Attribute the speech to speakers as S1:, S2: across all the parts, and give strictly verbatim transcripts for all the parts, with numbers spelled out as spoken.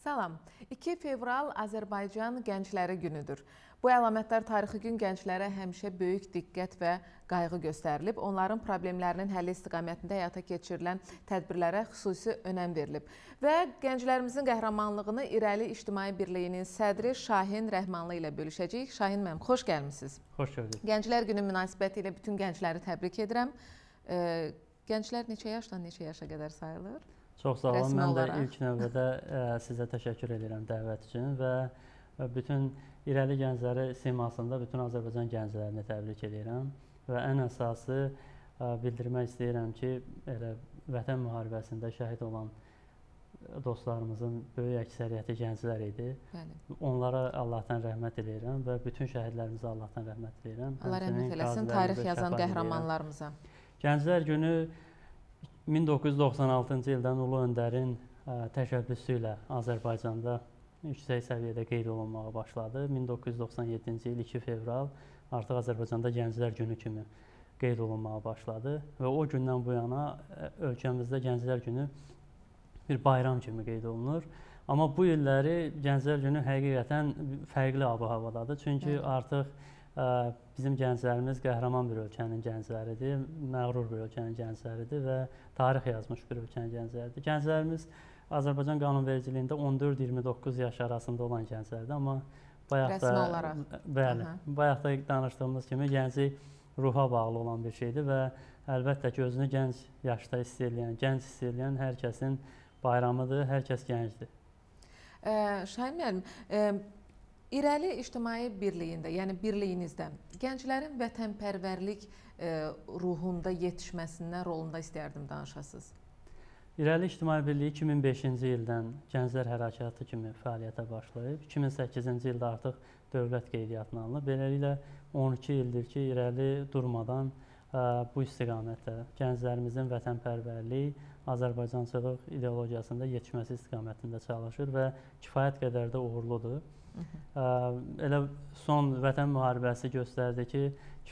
S1: Salam. iki fevral Azərbaycan Gəncləri Günüdür. Bu əlamətdar tarixi gün gənclərə həmişə böyük diqqət və qayğı göstərilib. Onların problemlərinin həlli istiqamətində həyata keçirilən tədbirlərə xüsusi önəm verilib. Və gənclərimizin qəhrəmanlığını İrəli İctimai Birliyinin sədri Şahin Rəhmanlı ilə bölüşəcəyik. Şahin müəllim, xoş gəlmisiniz.
S2: Xoş gördük.
S1: Gənclər Günü münasibəti ilə bütün gəncləri təbrik edirəm. Gənclər neçə yaşdan neçə yaşa qədər sayılır?
S2: Çox sağ olun. Mən də ilk növbədə sizə təşəkkür edirəm dəvət üçün və bütün İrəli gəncləri simasında bütün Azərbaycan gənclərini təbrik edirəm və ən əsası bildirmək istəyirəm ki, elə Vətən müharibəsində şəhid olan dostlarımızın böyük əksəriyyəti gənclər idi. Bəli. Onlara Allahdan rəhmət edirəm və bütün şəhidlərimizə Allahdan rəhmət edirəm.
S1: Allah rəhmət eləsin tarix yazan qəhrəmanlarımıza.
S2: Gənclər Günü min doqquz yüz doxsan altıncı ildən Ulu Öndərin təşəbbüsü ilə Azərbaycanda yüksək səviyyədə qeyd olunmağa başladı. min doqquz yüz doxsan yeddinci il iki fevral artıq Azərbaycanda Gənclər Günü kimi qeyd olunmağa başladı və o gündən bu yana ölkəmizdə Gənclər Günü bir bayram kimi qeyd olunur. Amma bu illəri Gənclər Günü həqiqətən fərqli ab-havadadır. Çünki Hı. artıq bizim gənclərimiz qəhrəman bir ölkənin gəncləridir, məğrur bir ölkənin gəncləridir və tarix yazmış bir ölkənin gəncləridir. Gənclərimiz Azərbaycan qanunvericiliyində on dörd iyirmi doqquz yaş arasında olan gənclərdir, amma bayaq da, bəli, bayaq da danışdığımız kimi gənclik ruha bağlı olan bir şeydir və əlbəttə ki, özünü gənc yaşda hiss edən, gənc hiss edən hər kəsin bayramıdır, hər kəs gəncdir.
S1: Şahin müəllim, İrəli İctimai Birliyində, yəni birliyinizdə gənclərin vətənpərvərlik ruhunda yetişməsindən rolunda istəyərdim danışasınız.
S2: İrəli İctimai Birliyi iki min beşinci ildən Gənclər Hərəkatı kimi fəaliyyətə başlayıb. iki min səkkizinci ildə artıq dövlət qeydiyyatına alınıb. Beləliklə on iki ildir ki, İrəli durmadan bu istiqamətdə gənclərimizin vətənpərvərlik, Azərbaycançılıq ideologiyasında yetişməsi istiqamətində çalışır və kifayət qədər də uğurludur. Hı -hı. Elə son Vətən müharibəsi göstərdi ki,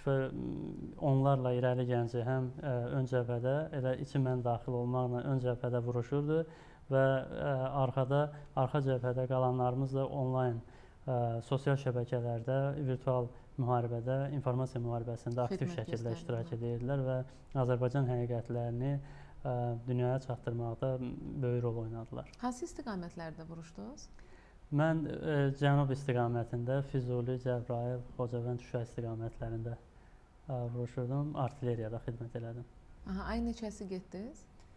S2: onlarla İrəli gənci həm ön cəbhədə, elə içi mən daxil olmaqla ön cəbhədə vuruşurdu və arxada, arxa cəbhədə qalanlarımız da onlayn sosial şəbəkələrdə, virtual müharibədə, informasiya müharibəsində aktiv şəkildə iştirak edirdilər və Azərbaycan həqiqətlərini dünyaya çatdırmaqda böyük rol oynadılar.
S1: Hansı istiqamətlərdə vuruşdunuz?
S2: Mən e, cənub istiqamətində Füzuli, Cəbrayıl, Xocavənd, Şuşa istiqamətlərində e, vuruşurdum, artilleriyada xidmət elədim.
S1: Aha, ay neçəsi getdiniz?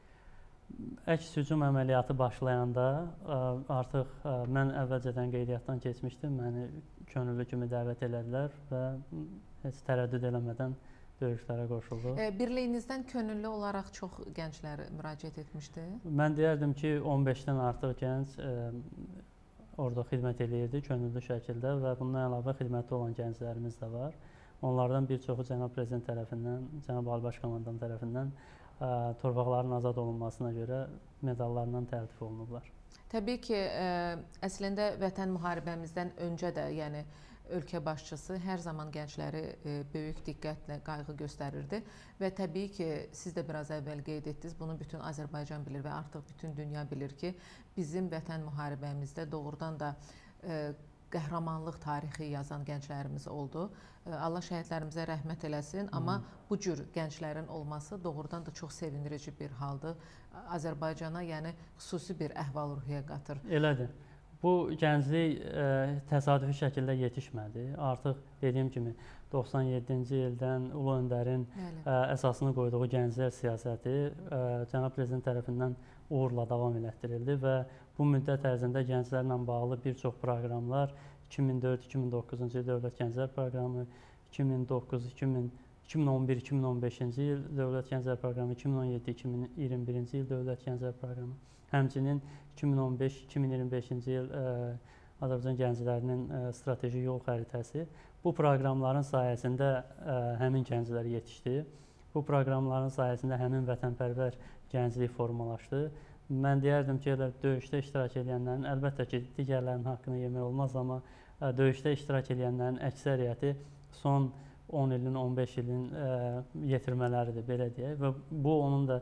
S2: Əks hücum əməliyyatı başlayanda e, artıq e, mən əvvəlcədən qeydiyyatdan keçmişdim, məni könüllü kimi dəvət elədilər və heç tərəddüd eləmədən döyüşlərə qoşuldu.
S1: E, birliyinizdən könüllü olaraq çox gənclər müraciət etmişdi?
S2: Mən deyərdim ki, on beşdən artıq gənc e, orada xidmət edirdi könüllü şəkildə və bundan əlavə xidmətdə olan gənclərimiz də var. Onlardan bir çoxu cənab prezident tərəfindən, cənab Ali Baş Komandan tərəfindən ə, torpaqların azad olunmasına görə medallarla təltif olunublar.
S1: Təbii ki, ə, əslində Vətən müharibəmizdən öncə də, yəni ölkə başçısı hər zaman gəncləri ə, böyük diqqətlə qayğı göstərirdi və təbii ki, siz də biraz əvvəl qeyd etdiniz, bunu bütün Azərbaycan bilir və artıq bütün dünya bilir ki, bizim Vətən müharibəmizdə doğrudan da ə, qəhrəmanlıq tarixi yazan gənclərimiz oldu. Allah şəhidlərimizə rəhmət eləsin, amma bu cür gənclərin olması doğrudan da çox sevindirici bir haldır. Azərbaycana yəni xüsusi bir əhval-ruhiyyə qatır.
S2: Elədir. Bu gənclik ə, təsadüfi şəkildə yetişmədi. Artıq dediyim kimi doxsan yeddinci ildən Ulu Öndərin ə, əsasını qoyduğu gənclər siyasəti ə, cənab prezident tərəfindən uğurla davam elətdirildi və bu müddət ərzində gənclərlə bağlı bir çox proqramlar iki min dörd iki min doqquzuncu il Dövlət Gənclər Proqramı, iki min doqquz iki min on bir iki min on beşinci il Dövlət Gənclər Proqramı, iki min on yeddi iki min iyirmi birinci il Dövlət Gənclər Proqramı, həmçinin iki min on beş iki min iyirmi beşinci il ə, Azərbaycan gənclərinin ə, strateji yol xəritəsi. Bu proqramların sayəsində ə, həmin gənclər yetişdi. Bu proqramların sayəsində həmin vətənpərvər gənclik formalaşdı. Mən deyərdim ki, elə döyüşdə iştirak edənlərin, əlbəttə ki, digərlərinin haqqını yemək olmaz, amma ə, döyüşdə iştirak edənlərin əksəriyyəti son on ilin, on beş ilin ə, yetirmələridir, belə deyək. Və bu, onun da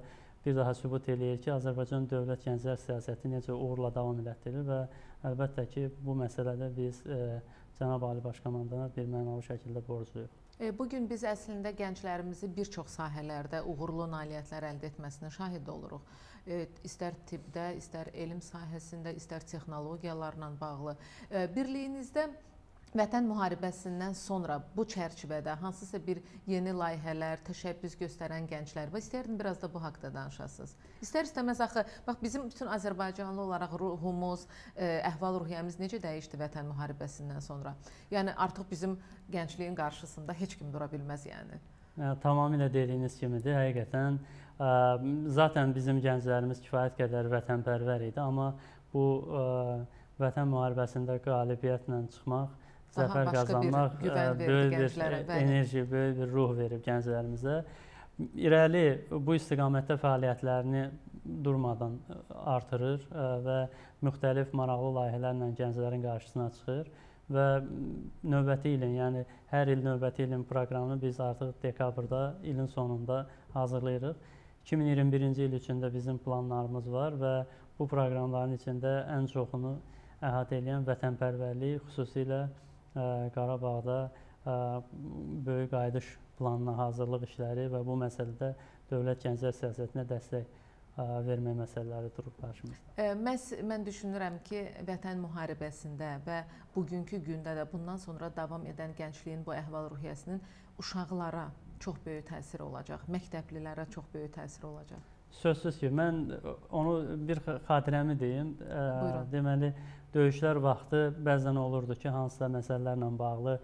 S2: bir daha sübut eləyir ki, Azərbaycan dövlət gənclər siyasəti necə uğurla davam elətdirir və əlbəttə ki, bu məsələdə biz e, Cənab Ali Baş Komandana bir mənalı şəkildə borcluyuq.
S1: Bugün biz əslində gənclərimizi bir çox sahələrdə uğurlu nailiyyətlər əldə etməsinin şahid oluruq. İstər tibbdə, istər elm sahəsində, istər texnologiyalarla bağlı. Birliyinizdə Vətən müharibəsindən sonra bu çərçivədə hansısa bir yeni layihələr, təşəbbüs göstərən gənclər və istərdim biraz da bu haqda danışasınız. İstər-istəməz axı, bax bizim bütün Azərbaycanlı olaraq ruhumuz, əhval-ruhiyyəmiz necə dəyişdi Vətən müharibəsindən sonra? Yəni artıq bizim gəncliyin qarşısında heç kim dura bilməz yəni.
S2: Tamamilə dediyiniz kimidir. Həqiqətən, zaten bizim gənclərimiz kifayət qədər vətənpərvər idi, amma bu Vətən müharibəsində qalibiyyətlə çıxmaq, zəfər qazanmaq böyük bir enerji, böyük bir ruh verib gənclərimizə. İrəli bu istiqamətdə fəaliyyətlərini durmadan artırır və müxtəlif maraqlı layihələrlə gənclərin qarşısına çıxır və növbəti ilin, yəni hər il növbəti ilin proqramını biz artıq dekabrda, ilin sonunda hazırlayırıq. iki min iyirmi birinci il üçün də bizim planlarımız var və bu proqramların içində ən çoxunu əhatə edən vətənpərvərlik, xüsusilə Qarabağda böyük qayıdış planına hazırlıq işləri və bu məsələdə dövlət gənclər siyasətinə dəstək vermək məsələləri durub qarşımızda.
S1: Məhz mən düşünürəm ki, Vətən müharibəsində və bugünkü gündə də bundan sonra davam edən gəncliyin bu əhval-ruhiyyəsinin uşaqlara çox böyük təsiri olacaq, məktəblilərə çox böyük təsiri olacaq.
S2: Sözsüz ki, mən onu bir xatirəmi deyim.
S1: Buyurun.
S2: Deməli, döyüşlər vaxtı bəzən olurdu ki, hansısa məsələlərlə bağlı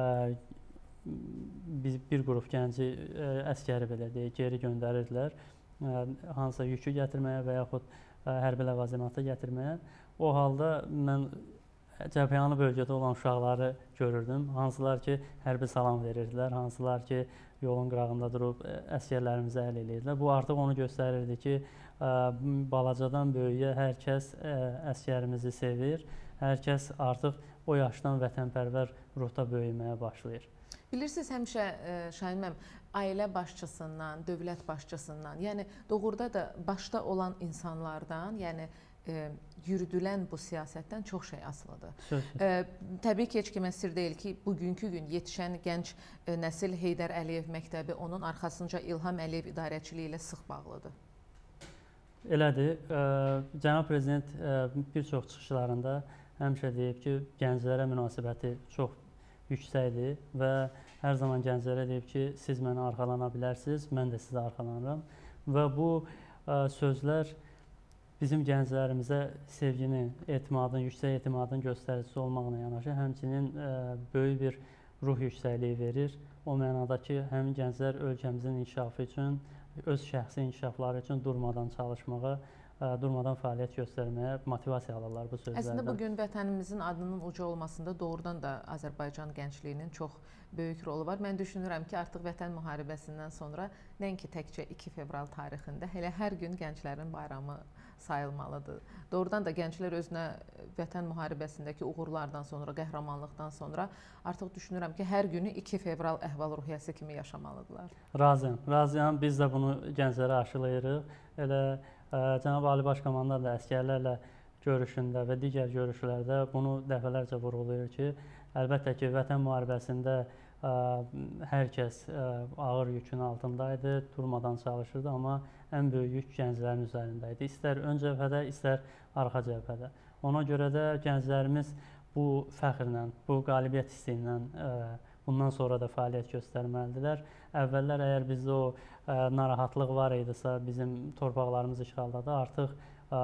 S2: biz bir qrup gənci əskəri belə deyək, geri göndərirdilər. Hansısa yükü gətirməyə və yaxud hərbi ləvazimata gətirməyə. O halda mən cəbhəyanı bölgədə olan uşaqları görürdüm. Hansılar ki, hərbi salam verirdilər, hansılar ki, yolun qırağında durub əskərlərimizə əl eləyirdilər. Bu artıq onu göstərirdi ki, balacadan böyüyə hər kəs əskərimizi sevir, hər kəs artıq o yaşdan vətənpərvər ruhda böyüməyə başlayır.
S1: Bilirsiniz, həmişə Şahin müəllim, ailə başçısından, dövlət başçısından, yəni doğruda da başda olan insanlardan, yəni yürüdülən bu siyasətdən çox şey asılıdır.
S2: Sözsüz.
S1: Təbii ki, heç kimə sir deyil ki, bugünkü gün yetişən gənc nəsil Heydər Əliyev məktəbi onun arxasınca İlham Əliyev idarəçiliyi ilə sıx bağlıdır.
S2: Elədir. Cənab Prezident bir çox çıxışlarında həmişə deyib ki, gənclərə münasibəti çox yüksəkdir və hər zaman gənclərə deyib ki, siz mənə arxalana bilərsiniz, mən də sizə arxalanıram və bu sözlər bizim gənclərimizə sevgini, etimadın, yüksək etimadın göstəricisi olmaqla yanaşı, həmçinin böyük bir ruh yüksəkliyi verir. O mənada ki, həmin gənclər ölkəmizin inkişafı üçün, öz şəxsi inkişafları üçün durmadan çalışmağa, durmadan fəaliyyət göstərməyə motivasiya alırlar bu sözlərdən.
S1: Əslində, bugün vətənimizin adının ucu olmasında doğrudan da Azərbaycan gəncliyinin çox böyük rolu var. Mən düşünürəm ki, artıq Vətən müharibəsindən sonra nəinki təkcə iki fevral tarixində, elə hər gün gənclərin bayramı sayılmalıdır. Doğrudan da gənclər özünə Vətən müharibəsindəki uğurlardan sonra, qəhrəmanlıqdan sonra artıq düşünürəm ki, hər günü iki fevral əhval-ruhiyyəsi kimi yaşamalıdırlar.
S2: Razıyam, razıyam. Biz də bunu gənclərə aşılayırıq. Elə Cənab Ali Baş Komandan da əskərlərlə görüşündə və digər görüşlərdə bunu dəfələrcə vurğulayır ki, əlbəttə ki, Vətən müharibəsində hər kəs ağır yükün altındaydı, durmadan çalışırdı, amma ən böyük yük gənclərin üzərindəydi. İstər ön cəbhədə, istər arxa cəbhədə. Ona görə də gənclərimiz bu fəxrlə, bu qalibiyyət hissi ilə bundan sonra da fəaliyyət göstərməlidirlər. Əvvəllər əgər bizdə o narahatlıq var idisə, bizim torpaqlarımız işğaldadır, artıq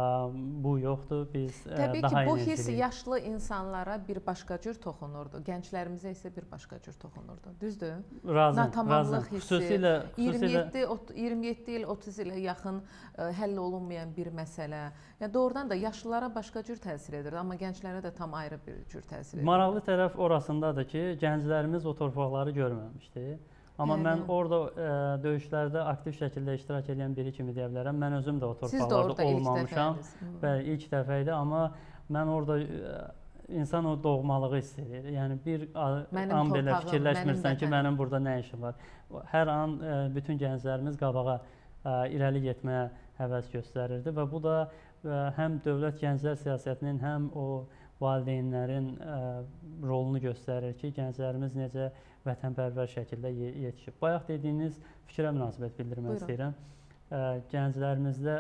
S2: bu yoxdur. Biz
S1: Təbii
S2: daha
S1: ki, bu
S2: enerjiliyik.
S1: hiss yaşlı insanlara bir başqa cür toxunurdu. Gənclərimizə isə bir başqa cür toxunurdu. Düzdür?
S2: Razım,
S1: Natamamlıq
S2: razım.
S1: hissi,
S2: Xüsusilə, xüsusilə...
S1: iyirmi yeddi il, otuz ilə yaxın həll olunmayan bir məsələ. Yəni, doğrudan da yaşlılara başqa cür təsir edir, amma gənclərə də tam ayrı bir cür təsir edir.
S2: Maraqlı tərəf orasındadır ki, gənclərimiz o torpaqları görməmişdi. Amma Hələ. mən orada ə, döyüşlərdə aktiv şəkildə iştirak edən biri kimi deyə bilərəm. Mən özüm də o torpaqlarda olmamışam. Bəli, ilk dəfə idi, amma mən orada ə, insan o doğmalığı hiss edir. Yəni bir mənim an belə torpağım, fikirləşmirsən mənim ki, mənim burada nə işim var. Hər an ə, bütün gənclərimiz qabağa ə, irəli getməyə həvəs göstərirdi və bu da həm dövlət gənclər siyasətinin, həm o valideynlərin rolunu göstərir ki, gənclərimiz necə vətənpərvər şəkildə yetişib. Bayaq dediyiniz fikrə münasibət bildirmək istəyirəm. Gənclərimizdə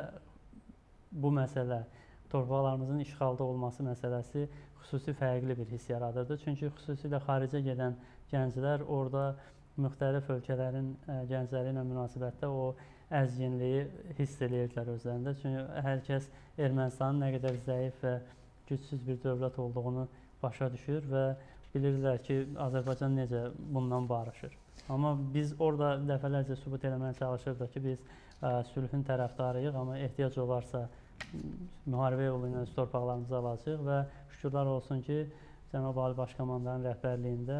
S2: bu məsələ, torpaqlarımızın işğalda olması məsələsi xüsusi fərqli bir hiss yaradırdı. Çünki xüsusilə xaricə gedən gənclər orada müxtəlif ölkələrin gəncləri ilə münasibətdə o əzginliyi hiss edirdilər özlərində. Çünki hər kəs Ermənistanın nə qədər zəif və gücsüz bir dövlət olduğunu başa düşür və bilirlər ki, Azərbaycan necə bundan barışır. Amma biz orada dəfələrcə sübut eləməyə çalışırdıq ki, biz ə, sülhün tərəfdarıyıq, amma ehtiyac olarsa müharibə yolu ilə öz torpaqlarımızı alacağıq və şükürlər olsun ki, Cənab Ali Baş Komandanın rəhbərliyində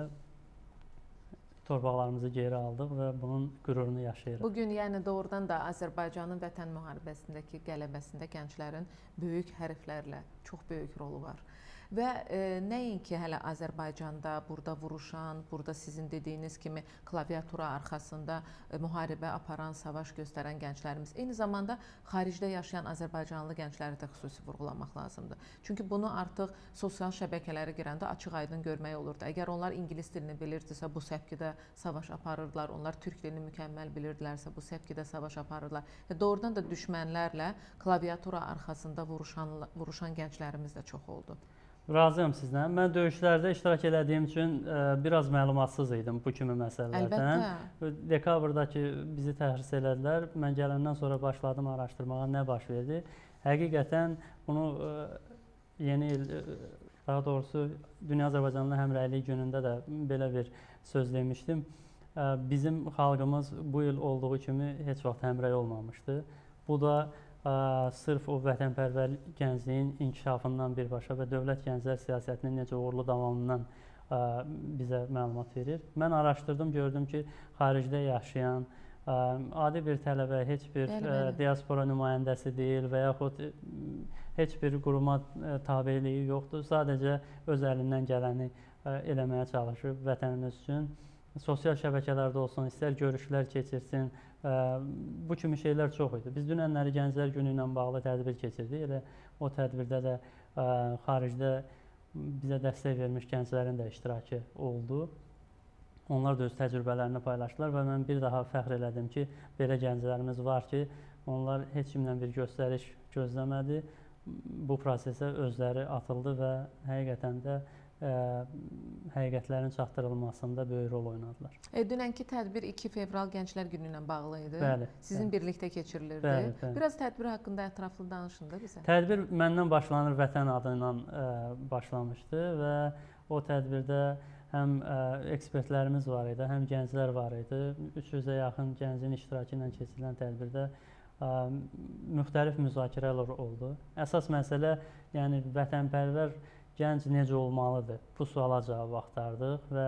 S2: torpaqlarımızı geri aldıq və bunun qürurunu yaşayırıq.
S1: Bugün yəni doğrudan da Azərbaycanın vətən müharibəsindəki qələbəsində gənclərin böyük hərflərlə çox böyük rolu var. Və e, nəinki hələ Azərbaycanda burada vuruşan, burada sizin dediyiniz kimi klaviatura arxasında e, müharibə aparan, savaş göstərən gənclərimiz, eyni zamanda xaricdə yaşayan Azərbaycanlı gəncləri də xüsusi vurğulamaq lazımdır. Çünki bunu artıq sosial şəbəkələrə girəndə açıq-aydın görmək olurdu. Əgər onlar ingilis dilini bilirdisə, bu səpkidə savaş aparırdılar, onlar türk dilini mükəmməl bilirdilərsə, bu səpkidə savaş aparırdılar. E, doğrudan da düşmənlərlə klaviatura arxasında vuruşan, vuruşan gənclərimiz də çox oldu.
S2: Razıyam sizlə. Mən döyüşlərdə iştirak elədiyim üçün ə, biraz məlumatsız idim bu kimi məsələlərdən. Əlbəttə. Dekabrdakı bizi təhris elədilər. Mən gələndən sonra başladım araşdırmağa, nə baş verdi. Həqiqətən bunu ə, yeni il, daha doğrusu Dünya Azərbaycanlı Həmrəylik günündə də belə bir söz demişdim. Ə, bizim xalqımız bu il olduğu kimi heç vaxt həmrəy olmamışdı. Bu da Ə, sırf o vətənpərvər gəncliyin inkişafından birbaşa və dövlət gənclər siyasətinin necə uğurlu davamından ə, bizə məlumat verir. Mən araşdırdım, gördüm ki, xaricdə yaşayan ə, adi bir tələbə, heç bir bəli, bəli. Ə, diaspora nümayəndəsi deyil və yaxud ə, heç bir quruma ə, tabeliyi yoxdur. Sadəcə öz əlindən gələni ə, eləməyə çalışıb vətənimiz üçün. Sosial şəbəkələrdə olsun, istər görüşlər keçirsin, ə, bu kimi şeylər çox idi. Biz dünənləri Gənclər Günü ilə bağlı tədbir keçirdik. Elə o tədbirdə də ə, xaricdə bizə dəstək vermiş gənclərin də iştirakı oldu. Onlar da öz təcrübələrini paylaşdılar və mən bir daha fəxr elədim ki, belə gənclərimiz var ki, onlar heç kimdən bir göstəriş gözləmədi. Bu prosesə özləri atıldı və həqiqətən də Ə, həqiqətlərin çatdırılmasında böyük rol oynadılar.
S1: E, dünənki tədbir iki fevral Gənclər Günü ilə bağlı idi.
S2: Bəli.
S1: Sizin
S2: bəli.
S1: birlikdə keçirilirdi.
S2: Bəli, bəli.
S1: Biraz tədbir haqqında ətraflı danışın da bizə.
S2: Tədbir məndən başlanır, Vətən adı ilə ə, başlamışdı və o tədbirdə həm ə, ekspertlərimiz var idi, həm gənclər var idi. üç yüzə yaxın gəncin iştirakı ilə keçirilən tədbirdə ə, müxtəlif müzakirələr oldu. Əsas məsələ, yəni vətənpərvər gənc necə olmalıdır? Bu suala cavab axtardıq və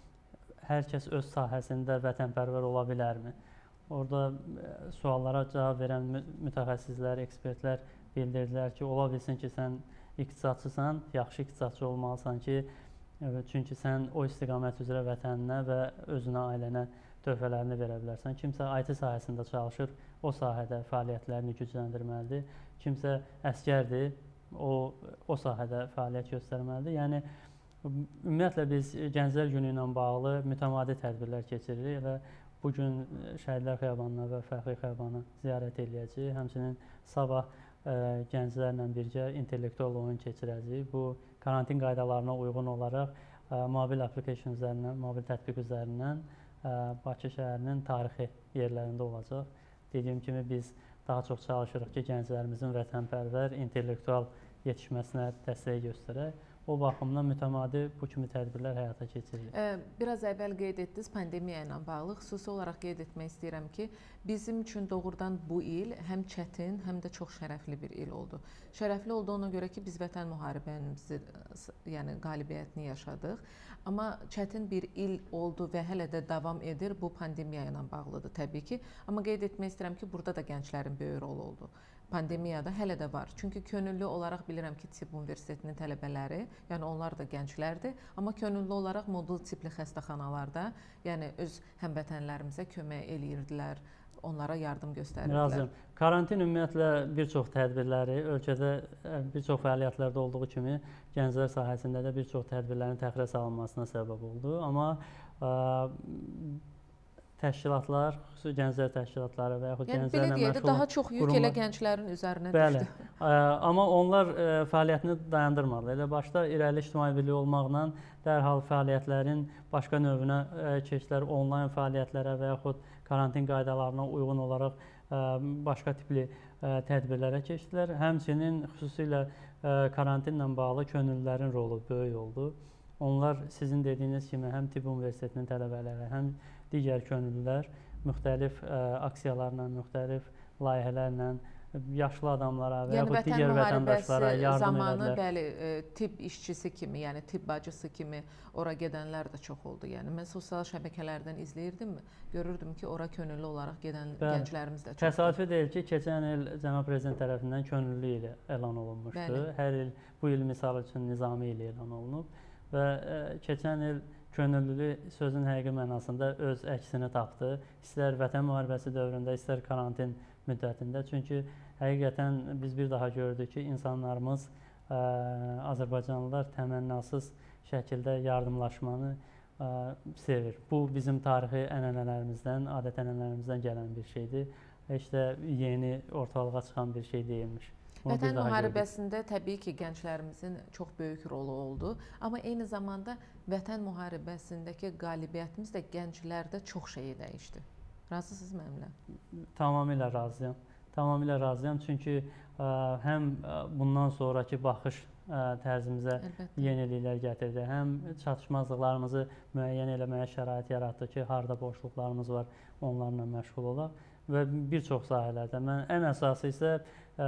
S2: hər kəs öz sahəsində vətənpərvər ola bilərmi? Orada suallara cavab verən mütəxəssislər, ekspertlər bildirdilər ki, ola bilsin ki, sən iqtisadçısan, yaxşı iqtisadçı olmalısan ki, çünki sən o istiqamət üzrə vətəninə və özünə, ailənə töhfələrini verə bilərsən. Kimsə I T sahəsində çalışır, o sahədə fəaliyyətlərini gücləndirməlidir. Kimsə əskərdir, o, o sahədə fəaliyyət göstərməlidir. Yəni, ümumiyyətlə biz Gənclər Günü ilə bağlı mütəmadi tədbirlər keçiririk və bugün Şəhidlər Xiyabanına və Fəxri Xiyabana ziyarət edəcəyik. Həmçinin sabah ə, gənclərlə birgə intellektual oyun keçirəcəyik. Bu, karantin qaydalarına uyğun olaraq ə, mobil application üzərindən, mobil tətbiq üzərindən ə, Bakı şəhərinin tarixi yerlərində olacaq. Dediyim kimi biz daha çox çalışırıq ki, gənclərimizin vətənpərvər, intellektual yetişməsinə dəstək göstərək. O baxımdan mütəmadi bu kimi tədbirlər həyata keçirilir.
S1: Biraz əvvəl qeyd etdiniz pandemiya ilə bağlı. Xüsusi olaraq qeyd etmək istəyirəm ki, bizim üçün doğrudan bu il həm çətin, həm də çox şərəfli bir il oldu. Şərəfli olduğuna görə ki, biz vətən müharibəmizi, yəni qalibiyyətini yaşadıq. Amma çətin bir il oldu və hələ də davam edir. Bu pandemiya ilə bağlıdır təbii ki. Amma qeyd etmək istəyirəm ki, burada da gənclərin böyük rolu oldu. Pandemiyada hələ də var. Çünki könüllü olaraq bilirəm ki, Tibb Universitetinin tələbələri, yəni onlar da gənclərdir, amma könüllü olaraq modul tipli xəstəxanalarda, yəni öz həmvətənlərimizə kömək eləyirdilər. onlara yardım göstərirdilər.
S2: Razıyam. Karantin ümumiyyətlə bir çox tədbirləri, ölkədə bir çox fəaliyyətlərdə olduğu kimi gənclər sahəsində də bir çox tədbirlərin təxirə salınmasına səbəb oldu. Amma ə, təşkilatlar, xüsusi gənclər təşkilatları və yaxud
S1: yəni,
S2: gənclərlə məşğul olan
S1: daha çox yük elə gənclərin üzərinə
S2: bəli,
S1: düşdü.
S2: Ə, amma onlar ə, fəaliyyətini dayandırmadı. Elə başda İrəli İctimai Birliyi olmaqla dərhal fəaliyyətlərin başqa növünə ə, keçdilər, onlayn fəaliyyətlərə və yaxud karantin qaydalarına uyğun olaraq ə, başqa tipli ə, tədbirlərə keçdilər. Həmçinin xüsusilə ə, karantinlə bağlı könüllülərin rolu böyük oldu. Onlar sizin dediyiniz kimi həm Tibb Universitetinin tələbələri, həm digər könüllülər müxtəlif ə, aksiyalarla, müxtəlif layihələrlə yaşlı adamlara və yaxud digər vətəndaşlara yardım
S1: zamanı,
S2: elədilər.
S1: Bəli, e, tibb işçisi kimi, yəni tibb bacısı kimi ora gedənlər də çox oldu. Yəni mən sosial şəbəkələrdən izləyirdim, görürdüm ki, ora könüllü olaraq gedən bəli, gənclərimiz də çox.
S2: Təsadüfi deyil ki, keçən il Cənab Prezident tərəfindən könüllü ili elan olunmuşdu. Bəli. Hər il bu il misal üçün nizami ili elan olunub və ə, keçən il könüllülük sözün həqiqi mənasında öz əksini tapdı. İstər Vətən müharibəsi dövründə, istər karantin müddətində. Çünki həqiqətən biz bir daha gördük ki, insanlarımız, ə, Azərbaycanlılar təmənnasız şəkildə yardımlaşmanı ə, sevir. Bu bizim tarixi ənənələrimizdən, adət-ənənələrimizdən gələn bir şeydir. Heç də yeni ortalığa çıxan bir şey deyilmiş. Onu
S1: Vətən müharibəsində təbii ki, gənclərimizin çox böyük rolu oldu. Amma eyni zamanda Vətən müharibəsindəki qalibiyyətimiz də gənclərdə çox şeyi dəyişdi. Razısınız mənimlə?
S2: Tamamilə razıyam. Tamamilə razıyam. Çünki ə, həm bundan sonraki baxış ə, tərzimizə Əlbəttə. yeniliklər gətirdi. Həm çatışmazlıqlarımızı müəyyən eləməyə şərait yaratdı ki, harda boşluqlarımız var, onlarla məşğul olaq. Və bir çox sahələrdə. Mən ən əsası isə ə,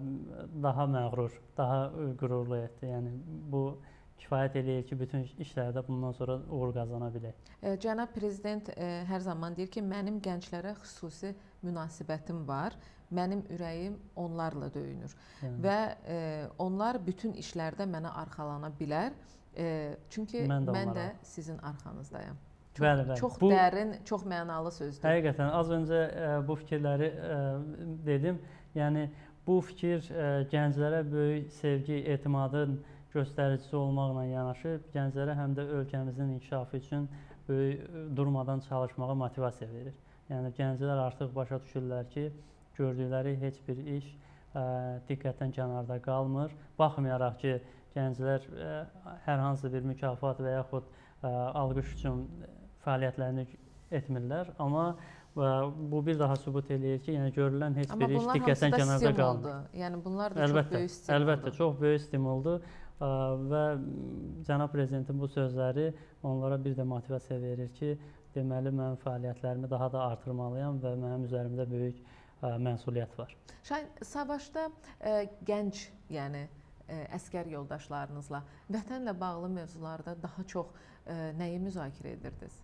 S2: daha məğrur, daha qürurlu etdi. Yəni bu kifayət eləyir ki, bütün işlərdə bundan sonra uğur qazana bilək.
S1: Cənab Prezident e, hər zaman deyir ki, mənim gənclərə xüsusi münasibətim var, mənim ürəyim onlarla döyünür. Yəni. Və e, onlar bütün işlərdə mənə arxalana bilər, e, çünki mən də, mən də sizin arxanızdayam. Çox, bəli, bəli. Çox bu, dərin, çox mənalı sözdür.
S2: Həqiqətən, az öncə ə, bu fikirləri ə, dedim. Yəni, bu fikir ə, gənclərə böyük sevgi, etimadın göstəricisi olmaqla yanaşı, gənclərə həm də ölkəmizin inkişafı üçün böyük durmadan çalışmağa motivasiya verir. Yəni, gənclər artıq başa düşürlər ki, gördükləri heç bir iş ə, diqqətdən kənarda qalmır. Baxmayaraq ki, gənclər ə, hər hansı bir mükafat və yaxud ə, alqış üçün fəaliyyətlərini etmirlər, amma və bu bir daha sübut eləyir ki, yəni görülən heç
S1: amma
S2: bir iş diqqətdən kənarda qalmır.
S1: Yəni bunlar da
S2: əlbəttə,
S1: çox böyük stimuldur.
S2: Əlbəttə, çox böyük stimuldur ə, və Cənab Prezidentin bu sözləri onlara bir də motivasiya verir ki, deməli mən fəaliyyətlərimi daha da artırmalıyam və mənim üzərimdə böyük ə, məsuliyyət var.
S1: Şahin, savaşda ə, gənc, yəni ə, əskər yoldaşlarınızla vətənlə bağlı mövzularda daha çox ə, nəyi müzakirə edirdiniz?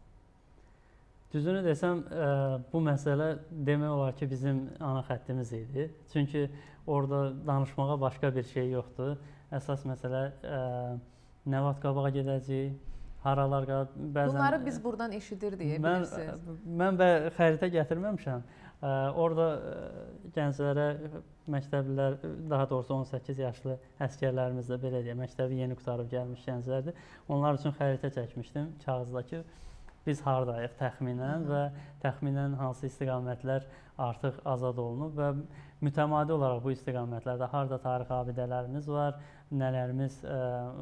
S2: Düzünü desəm, ə, bu məsələ demək olar ki, bizim ana xəttimiz idi. Çünki orada danışmağa başqa bir şey yoxdur. Əsas məsələ ə, nə vaxt qabağa gedəcəyik, haralar bəzən...
S1: Bunları biz buradan eşidirdik,
S2: mən,
S1: bilirsiniz.
S2: Mən bə xəritə gətirməmişəm. Ə, orada ə, gənclərə, məktəblilər, daha doğrusu on səkkiz yaşlı əskərlərimiz də belə deyək, məktəbi yeni qutarıb gəlmiş gənclərdir. Onlar üçün xəritə çəkmişdim kağızdakı. Biz hardayıq təxminən və təxminən hansı istiqamətlər artıq azad olunub və mütəmadi olaraq bu istiqamətlərdə harda tarixi abidələrimiz var, nələrimiz ə,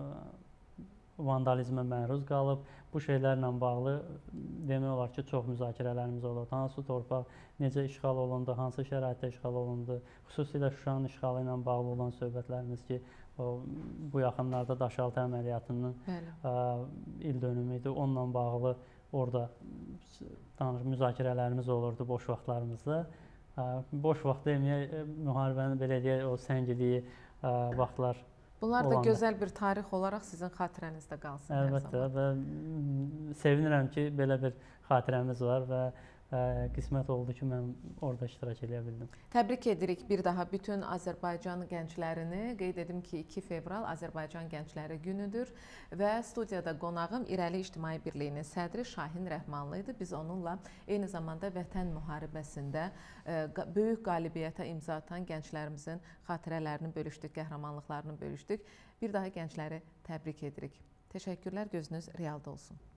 S2: vandalizmə məruz qalıb. Bu şeylərlə bağlı demək olar ki, çox müzakirələrimiz oldu. Hansı torpaq necə işğal olundu, hansı şəraitdə işğal olundu, xüsusilə Şuşanın işğalı ilə bağlı olan söhbətlərimiz ki, o, bu yaxınlarda Daşaltı əməliyyatının ə, il dönümü idi, onunla bağlı orada danış, müzakirələrimiz olurdu boş vaxtlarımızda. Ə, boş vaxt deməyək, müharibənin belə deyək, o səngidiyi ə, vaxtlar
S1: bunlar da olanda. Gözəl bir tarix olaraq sizin xatirənizdə qalsın.
S2: Əlbəttə və sevinirəm ki, belə bir xatirəmiz var və ə, qismət oldu ki, mən orada iştirak edə bildim.
S1: Təbrik edirik bir daha bütün Azərbaycan gənclərini. Qeyd edim ki, iki fevral Azərbaycan Gəncləri Günüdür və studiyada qonağım İrəli İctimai Birliyinin sədri Şahin Rəhmanlı idi. Biz onunla eyni zamanda Vətən müharibəsində böyük qalibiyyətə imza atan gənclərimizin xatirələrini bölüşdük, qəhrəmanlıqlarını bölüşdük. Bir daha gəncləri təbrik edirik. Təşəkkürlər, gözünüz realda olsun.